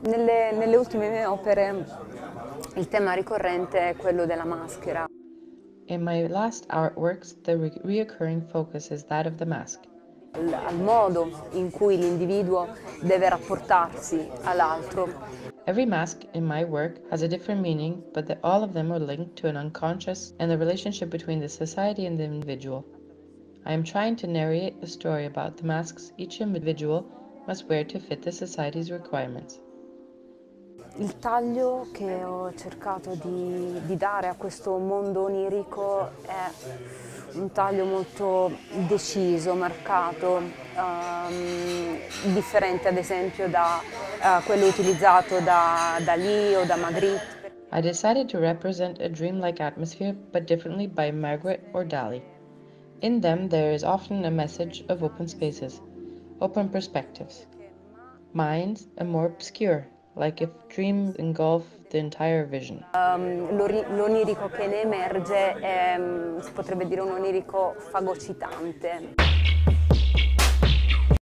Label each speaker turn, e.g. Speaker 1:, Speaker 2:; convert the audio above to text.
Speaker 1: Nelle ultime mie opere il tema ricorrente è quello della maschera.
Speaker 2: In my last artworks, the reoccurring focus is that of the mask.
Speaker 1: Al modo in cui l'individuo deve rapportarsi all'altro.
Speaker 2: Every mask in my work has a different meaning, but all of them are linked to an unconscious and the relationship between the society and the individual. I am trying to narrate a story about the masks each individual must wear to fit the society's requirements.
Speaker 1: Il taglio che ho cercato di dare a questo mondo onirico è un taglio molto deciso, marcato, differente ad esempio da quello utilizzato da Dalì o da Magritte.
Speaker 2: I decided to represent a dreamlike atmosphere, but differently by Margaret or Dali. In them, there is often a message of open spaces, open perspectives. Mine's are more obscure, like if dreams engulf the entire vision.
Speaker 1: L'onirico che ne emerge è, si potrebbe dire un onirico fagocitante.